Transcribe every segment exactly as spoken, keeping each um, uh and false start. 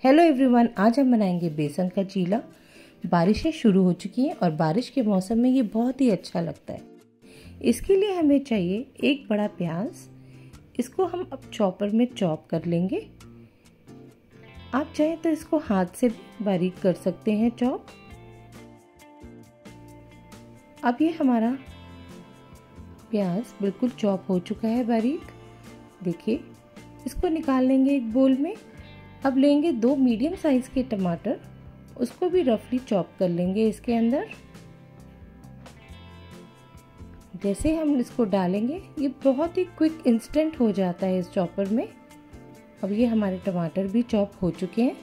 Hello everyone, आज हम बनाएंगे बेसन का चीला। बारिशें शुरू हो चुकी हैं और बारिश के मौसम में ये बहुत ही अच्छा लगता है। इसके लिए हमें चाहिए एक बड़ा प्याज। इसको हम अब चॉपर में चॉप कर लेंगे। आप चाहें तो इसको हाथ से भी बारीक कर सकते हैं चॉप। अब ये हमारा प्याज बिल्कुल चॉप हो चुका है बारीक। देखिए, इसको निकाल लेंगे एक बोल में। अब लेंगे दो मीडियम साइज के टमाटर, उसको भी रफली चॉप कर लेंगे इसके अंदर। जैसे हम इसको डालेंगे ये बहुत ही क्विक इंस्टेंट हो जाता है इस चॉपर में। अब ये हमारे टमाटर भी चॉप हो चुके हैं।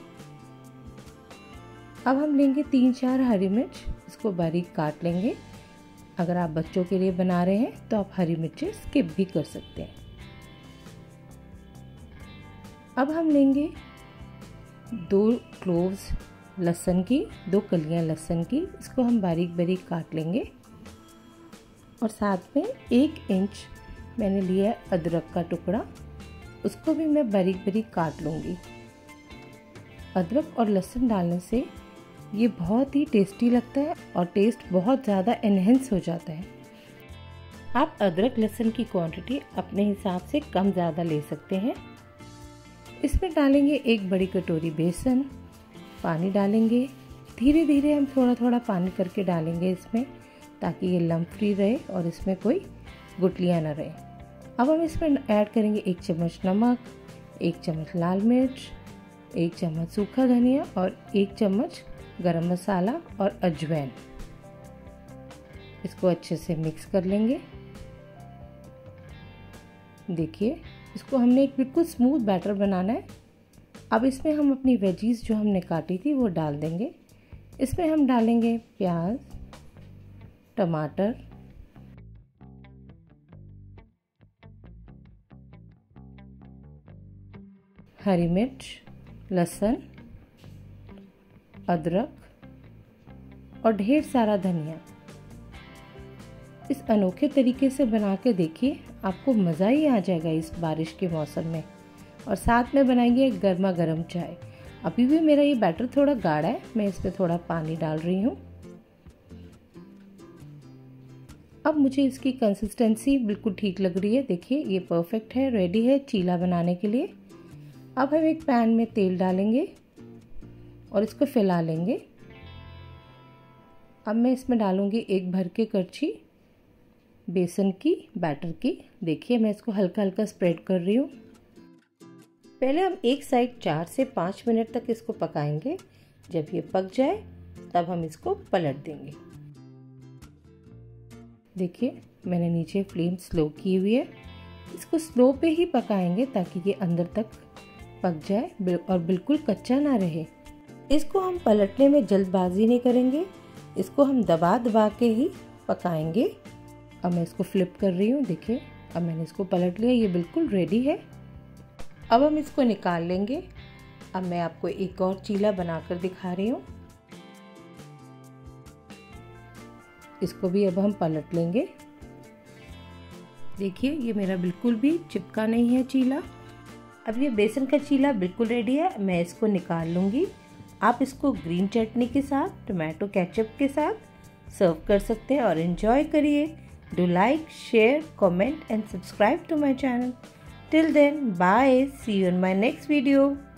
अब हम लेंगे तीन चार हरी मिर्च, इसको बारीक काट लेंगे। अगर आप बच्चों के लिए बना रहे हैं तो आप हरी मिर्चें स्किप भी कर सकते हैं। अब हम लेंगे दो क्लोव्स लहसुन की, दो कलियां लहसुन की, इसको हम बारीक बारीक काट लेंगे। और साथ में एक इंच मैंने लिया है अदरक का टुकड़ा, उसको भी मैं बारीक बारीक काट लूँगी। अदरक और लहसुन डालने से ये बहुत ही टेस्टी लगता है और टेस्ट बहुत ज़्यादा एनहेंस हो जाता है। आप अदरक लहसुन की क्वांटिटी अपने हिसाब से कम ज़्यादा ले सकते हैं। इसमें डालेंगे एक बड़ी कटोरी बेसन, पानी डालेंगे। धीरे धीरे हम थोड़ा थोड़ा पानी करके डालेंगे इसमें, ताकि ये लम्प फ्री रहे और इसमें कोई गुठलियाँ न रहे। अब हम इसमें ऐड करेंगे एक चम्मच नमक, एक चम्मच लाल मिर्च, एक चम्मच सूखा धनिया और एक चम्मच गरम मसाला और अजवाइन। इसको अच्छे से मिक्स कर लेंगे। देखिए, इसको हमने एक बिल्कुल स्मूथ बैटर बनाना है। अब इसमें हम अपनी वेजीज जो हमने काटी थी वो डाल देंगे। इसमें हम डालेंगे प्याज, टमाटर, हरी मिर्च, लहसुन, अदरक और ढेर सारा धनिया। इस अनोखे तरीके से बना के देखिए, आपको मज़ा ही आ जाएगा इस बारिश के मौसम में। और साथ में बनाएंगे एक गर्मा गर्म चाय। अभी भी मेरा ये बैटर थोड़ा गाढ़ा है, मैं इसमें थोड़ा पानी डाल रही हूँ। अब मुझे इसकी कंसिस्टेंसी बिल्कुल ठीक लग रही है। देखिए, ये परफेक्ट है, रेडी है चीला बनाने के लिए। अब हम एक पैन में तेल डालेंगे और इसको फैला लेंगे। अब मैं इसमें डालूंगी एक भर के करछी बेसन की बैटर की। देखिए, मैं इसको हल्का हल्का स्प्रेड कर रही हूँ। पहले हम एक साइड चार से पाँच मिनट तक इसको पकाएंगे। जब ये पक जाए तब हम इसको पलट देंगे। देखिए, मैंने नीचे फ्लेम स्लो की हुई है। इसको स्लो पे ही पकाएंगे ताकि ये अंदर तक पक जाए और बिल्कुल कच्चा ना रहे। इसको हम पलटने में जल्दबाजी नहीं करेंगे, इसको हम दबा दबा के ही पकाएंगे। अब मैं इसको फ्लिप कर रही हूँ। देखिए, अब मैंने इसको पलट लिया, ये बिल्कुल रेडी है। अब हम इसको निकाल लेंगे। अब मैं आपको एक और चीला बनाकर दिखा रही हूँ। इसको भी अब हम पलट लेंगे। देखिए, ये मेरा बिल्कुल भी चिपका नहीं है चीला। अब ये बेसन का चीला बिल्कुल रेडी है। मैं इसको निकाल लूँगी। आप इसको ग्रीन चटनी के साथ, टोमेटो केचप के साथ सर्व कर सकते हैं और एंजॉय करिए। Do like, share, comment and subscribe to my channel. Till then, bye. See you in my next video.